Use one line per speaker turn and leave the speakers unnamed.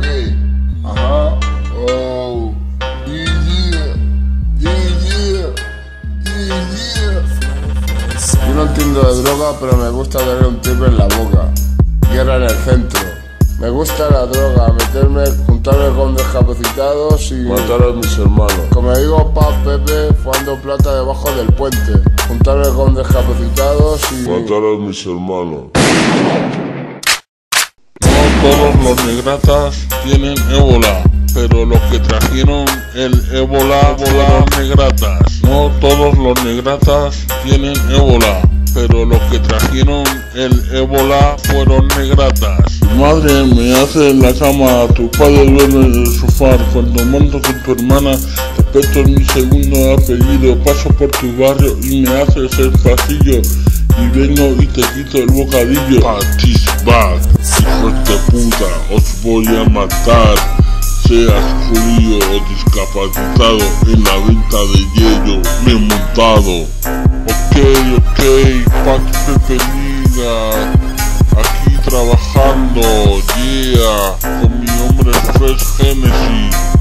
Ajá. Oh. Yeah. Yo no entiendo de droga, pero me gusta tener un triple en la boca. Guerra en el centro. Me gusta la droga, juntarme con discapacitados y
matar a mis hermanos.
Como digo pa' Pepe, fumando plata debajo del puente. Juntarme con discapacitados y
matar a mis hermanos.
No todos los negratas tienen ébola, pero los que trajeron el ébola fueron negratas. No todos los negratas tienen ébola, pero los que trajeron el ébola fueron negratas. Tu madre me hace en la cama, tu padre duerme en el sofá. Cuando monto con tu hermana, respeto mi segundo apellido. Paso por tu barrio y me haces el pasillo, y vengo y te quito el bocadillo. Patisbag, hijos de puta, os voy a matar. Seas judío o discapacitado, en la venta de hielo me he montado. Ok, Pac Pepe Liga, aquí trabajando, yeah, con mi hombre Fresh Genesis.